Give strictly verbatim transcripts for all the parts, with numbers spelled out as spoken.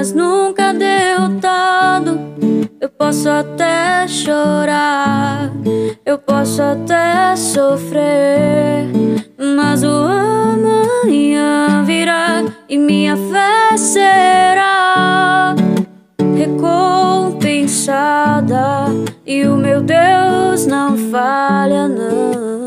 mas nunca derrotado. Eu posso até chorar, eu posso até sofrer, mas o amanhã virá e minha fé será recompensada, e o meu Deus não falha, não.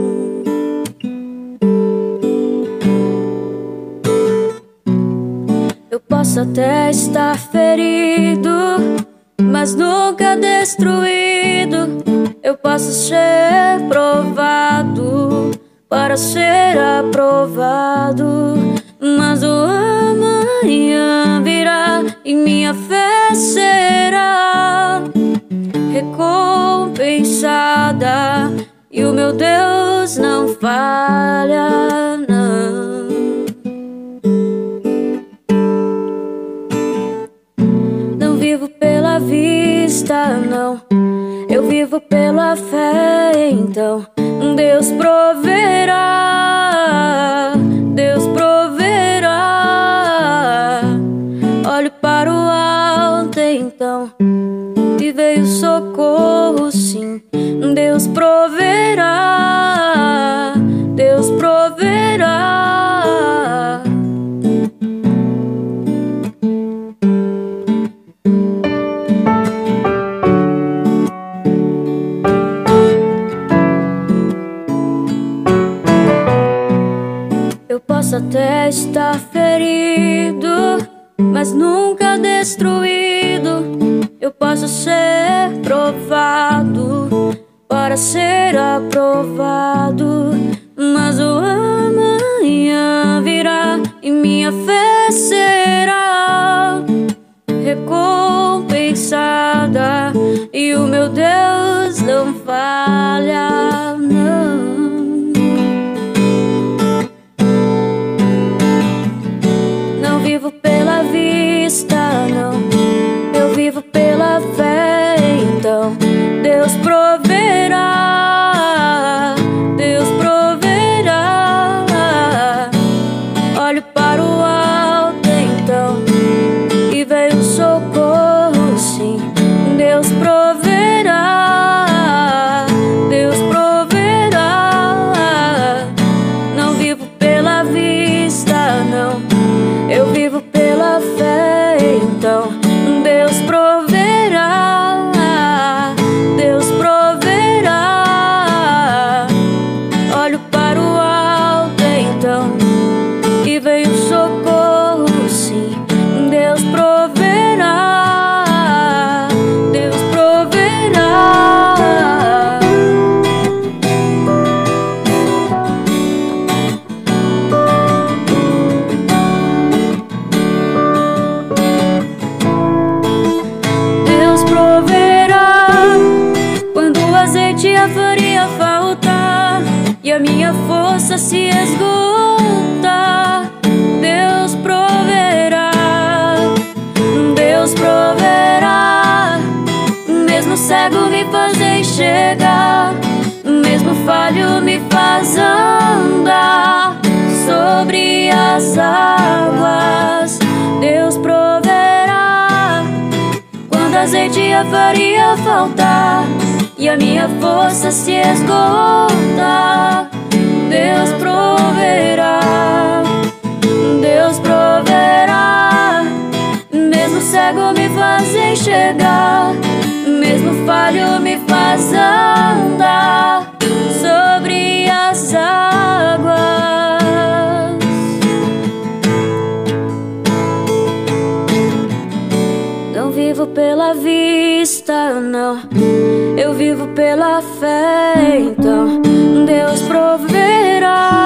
Eu posso até estar ferido, mas nunca destruído. Eu posso ser provado para ser aprovado, mas o amanhã virá e minha fé será recompensada, e o meu Deus não falha, não. Não vivo pela vista, não, eu vivo pela fé. Então Deus proverá, Deus proverá. Olho para o alto então e veio socorro, sim. Deus proverá, Deus proverá. Eu posso até estar ferido, mas nunca destruído. Eu posso ser provado para ser aprovado, mas o amanhã virá e minha fé será recompensada, e o meu Deus não falha, não. Não vivo pela vista, não, eu vivo pela fé. Então Deus proverá, Deus proverá. Olho para o alto então e veio socorro, sim. Deus proverá, Deus proverá. Não vivo pela vista, não, eu vivo pela fé. Então Deus proverá, Deus proverá. Olho para o alto então e veio socorro, sim. Deus proverá, Deus proverá. Deus proverá quando o azeite e a farinha faltar e a minha força se esgotar. Deus proverá, Deus proverá. Mesmo cego me faz enxergar, mesmo falho me faz andar sobre as águas. Deus proverá quando azeite e a farinha faltar e a minha força se esgotar. Deus proverá, Deus proverá. Mesmo cego me faz enxergar, mesmo falho me faz andar sobre as águas. Não vivo pela vista, não, eu vivo pela fé. Então Deus proverá,